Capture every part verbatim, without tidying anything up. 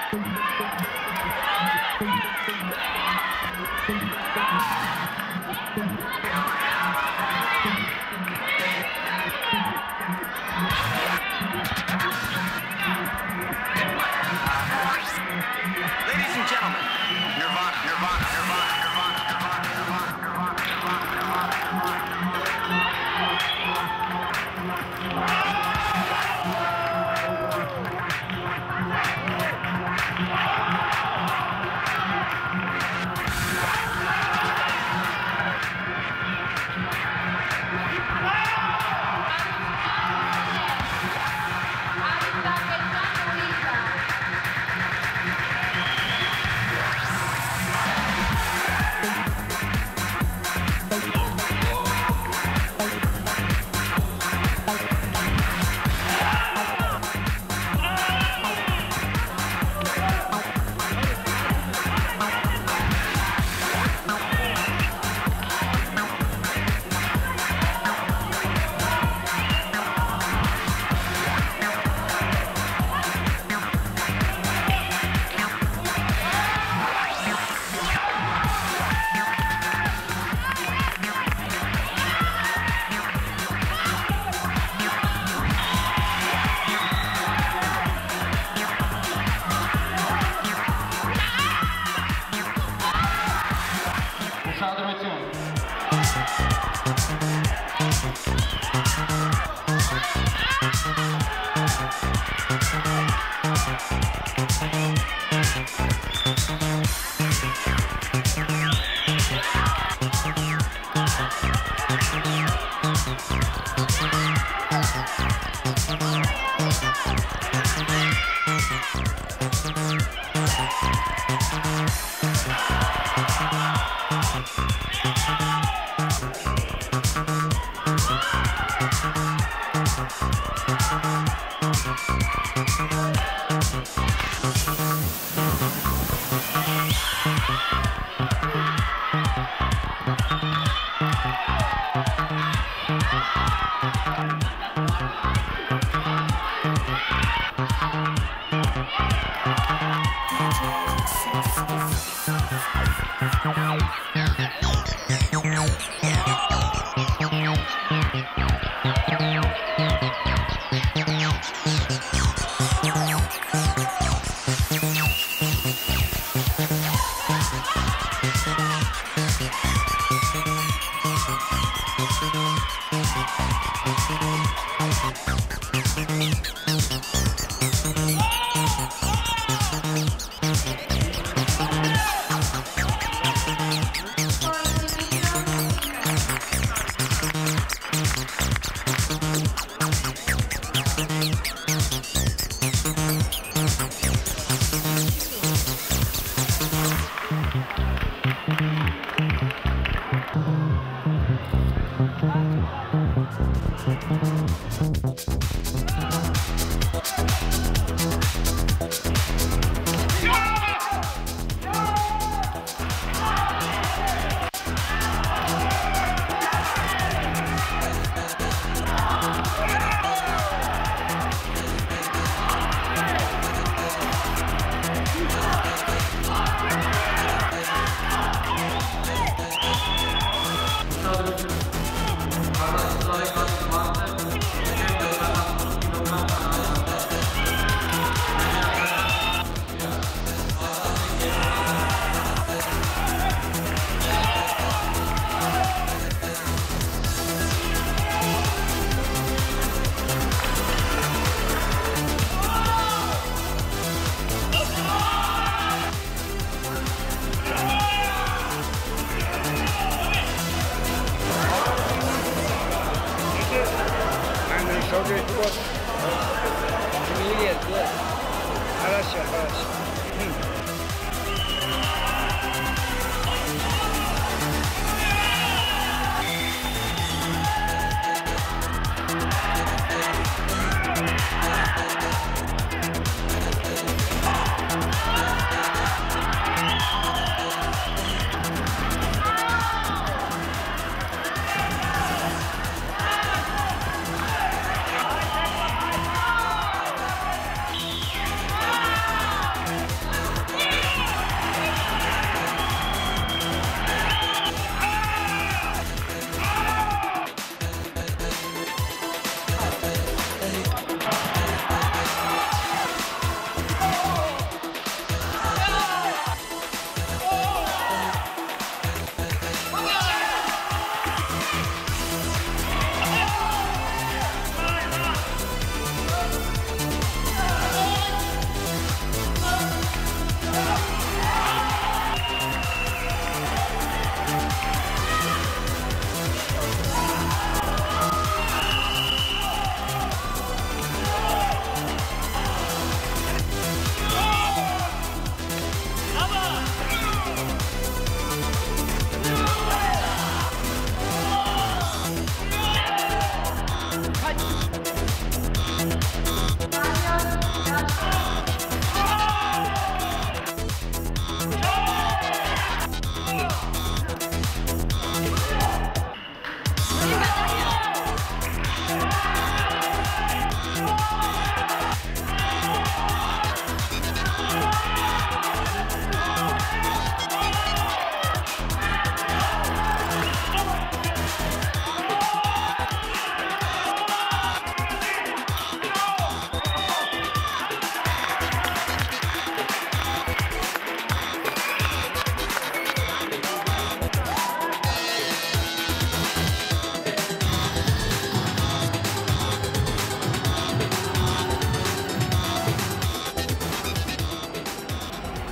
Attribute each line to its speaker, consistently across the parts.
Speaker 1: Ladies and gentlemen, Nirvana, Nirvana, Nirvana, Nirvana, Nirvana, Nirvana, Nirvana, Nirvana,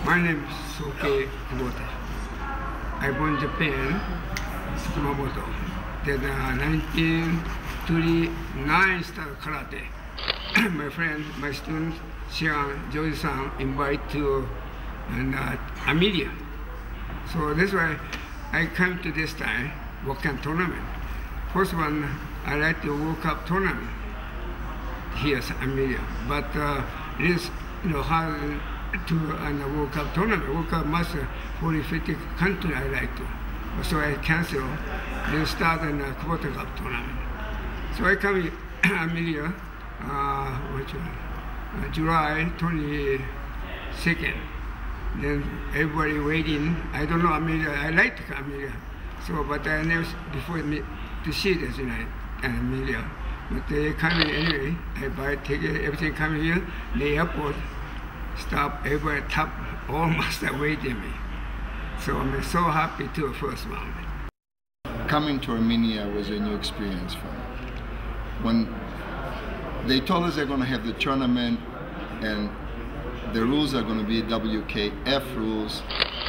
Speaker 2: My name is Soke Kubota. I born in Japan, Kumamoto. Then uh, nineteen thirty-nine started karate. My friend, my student, Xian, Joji-san, invite to and, uh, Amelia. So that's why I come to this time, World Cup tournament. First one, I like the World Cup tournament. Here's Amelia, but uh, it is, you know, hard to on the World Cup tournament. World Cup master forty, fifty country I like to. So I cancel, then start in the Kubota Cup tournament. So I come in Amelia, uh, which one? Uh, July twenty-second. Then everybody waiting. I don't know Amelia. I like Amelia. So, but I never before me to see this, you know, Amelia. But they come in anyway. I buy ticket, everything coming here. The airport stop. Everybody top all master waiting me. So I'm so happy to first round.
Speaker 3: Coming to Armenia was a new experience for me. When they told us they're going to have the tournament and the rules are going to be W K F rules,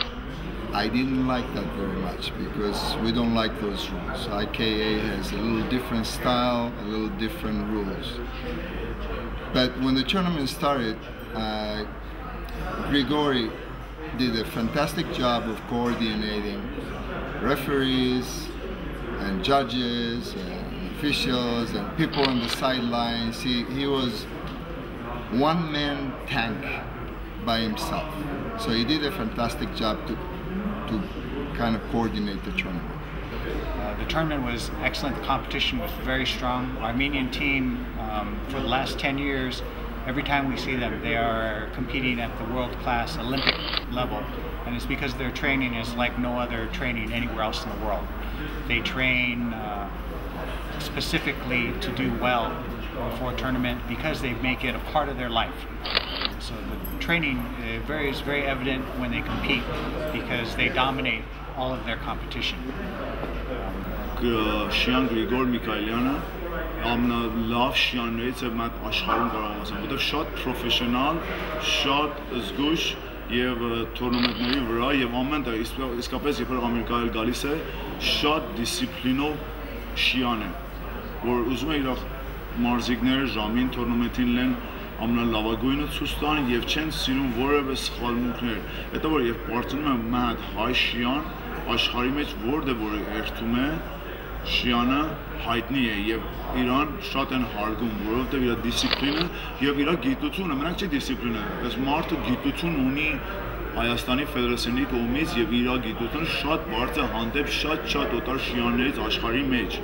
Speaker 3: I didn't like that very much because we don't like those rules. I K A has a little different style, a little different rules. But when the tournament started, uh, Grigori did a fantastic job of coordinating referees and judges and officials and people on the sidelines. He, he was one-man tank by himself. So he did a fantastic job to, to kind of coordinate the tournament.
Speaker 4: Uh, the tournament was excellent. The competition was very strong. Armenian team, um, for the last ten years, every time we see them, they are competing at the world-class Olympic level. And it's because their training is like no other training anywhere else in the world. They train uh, specifically to do well before a tournament because they make it a part of their life. So the training uh, very, is very evident when they compete because they dominate all of their competition.
Speaker 5: Շիան Գրիգոր Միքայելյանը ամենալավ շիաներից է մատ աշխարհում կարող ասեմ, որտեղ շատ պրոֆեսիոնալ, շատ զգույշ եւ տուրնամենտների վրա եւ ամենտեղ իսկապես երբ որ Ամերիկայել գալիս է, շատ դիսցիպլինով շիան է, որ ուզում է իր մարզիկները ժամին տուրնամենտին լեն ամենալավագույնը ցույց տան եւ չեն սիրում որևէ սխալմունքներ։ Հետո որ երբ բարձրանում է մատ հայ շիան աշխարհի մեջ որտեղ որ երթում է շիանը հայտնի է եւ իրան շատ են հարգում, որովհետեւ իր դիսցիպլինը եւ իր գիտությունը, մենակ չի դիսցիպլինը, այս մարդը գիտություն ունի Հայաստանի Ֆեդերացիայի կողմից եւ իր գիտությունը շատ բարձր հանդեպ շատ-շատ օտար շիաներից աշխարհի մեջ։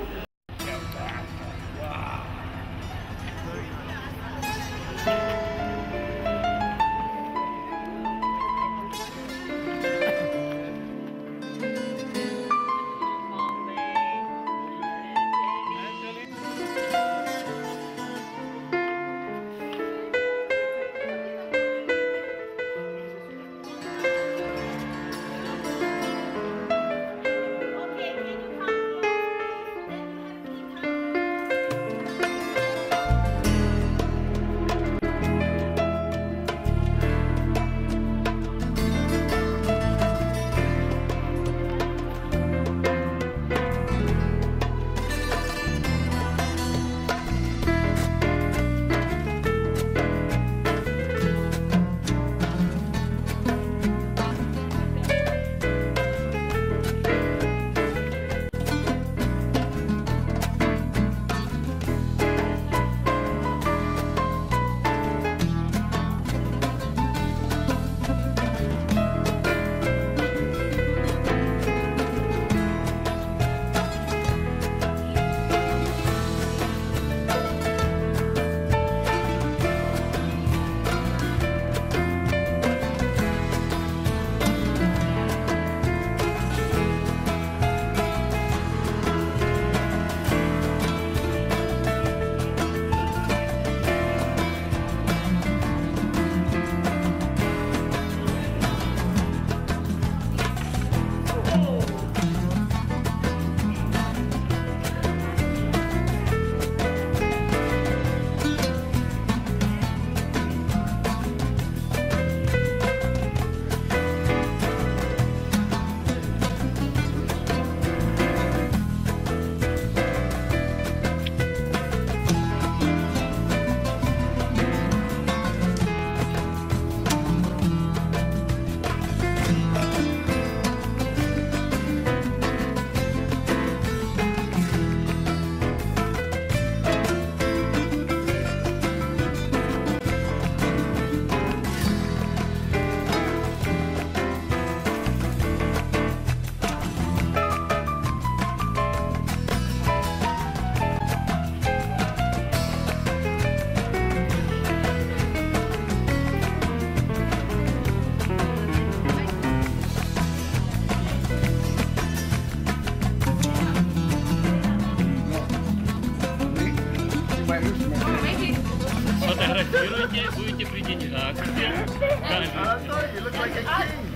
Speaker 3: I know, you look like a king.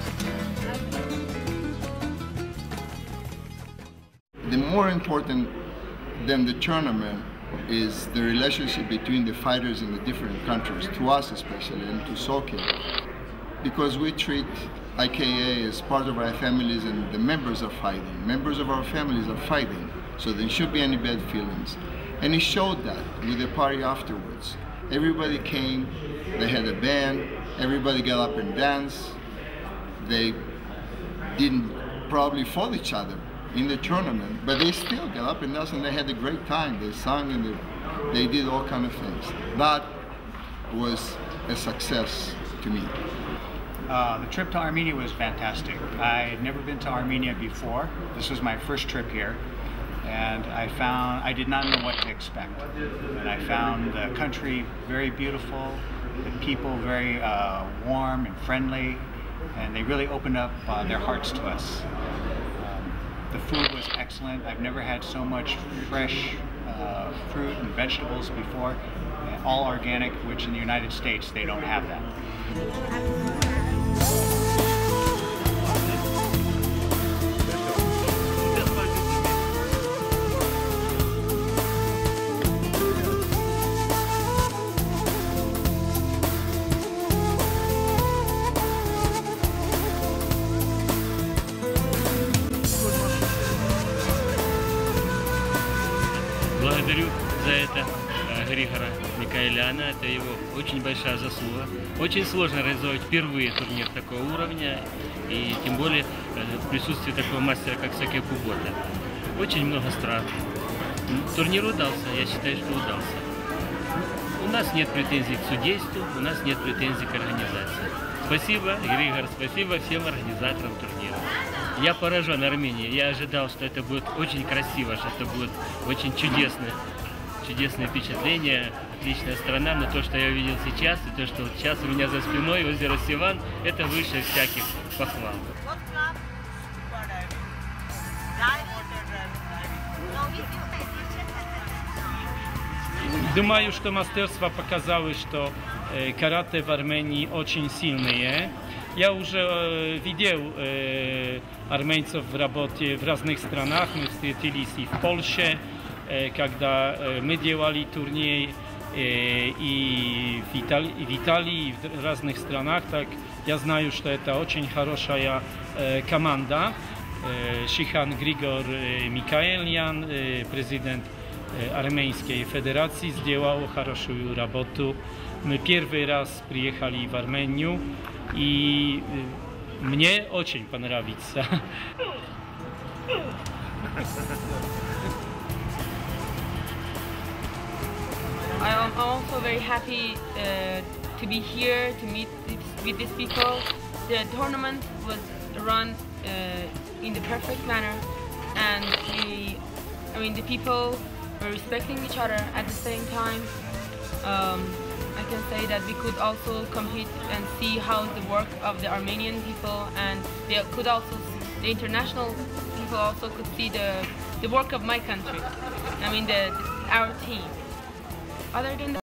Speaker 3: The more important than the tournament is the relationship between the fighters in the different countries, to us especially, and to Soke, because we treat I K A as part of our families, and the members are fighting. Members of our families are fighting, so there shouldn't be any bad feelings. And he showed that with the party afterwards. Everybody came, they had a band, everybody got up and danced. They didn't probably fought each other in the tournament, but they still got up and danced, and they had a great time. They sang and they, they did all kind of things. That was a success to me.
Speaker 4: Uh, the trip to Armenia was fantastic. I had never been to Armenia before. This was my first trip here, and I found I did not know what to expect. And I found the country very beautiful, the people very uh, warm and friendly, and they really opened up uh, their hearts to us. Um, the food was excellent. I've never had so much fresh uh, fruit and vegetables before, all organic, which in the United States they don't have that.
Speaker 6: Благодарю за это Григора Микаэляна, это его очень большая заслуга. Очень сложно реализовать впервые турнир такого уровня, и тем более в присутствии такого мастера, как Соке Кубота. Очень много страх. Турнир удался, я считаю, что удался. У нас нет претензий к судейству, у нас нет претензий к организации. Спасибо, Григор, спасибо всем организаторам турнира. Я поражен Арменией. Я ожидал, что это будет очень красиво, что это будет очень чудесное, чудесное впечатление, отличная страна. Но то, что я увидел сейчас, и то, что вот сейчас у меня за спиной озеро Севан, это выше всяких похвал.
Speaker 7: Думаю, что мастерство показало, что э, карате в Армении очень сильное. Я уже э, видел э, армейцев в работе в разных странах. Мы встретились и в Польше, э, когда э, мы делали турнир, э, и в Италии, и в Италии, и в разных странах. Так я знаю, что это очень хорошая э, команда. Э, Shihan Grigor э, Mikaelian, э, президент Армейской Федерации, сделал хорошую работу. Мы первый раз приехали в Армению, и мне очень понравится.
Speaker 8: I'm also very happy uh, to be here to meet with these people. The tournament was run uh, in the perfect manner, and the, I mean, the people were respecting each other at the same time. Um, I can say that we could also compete and see how the work of the Armenian people, and they could also, the international people also could see the, the work of my country. I mean, the, our team. Other than that,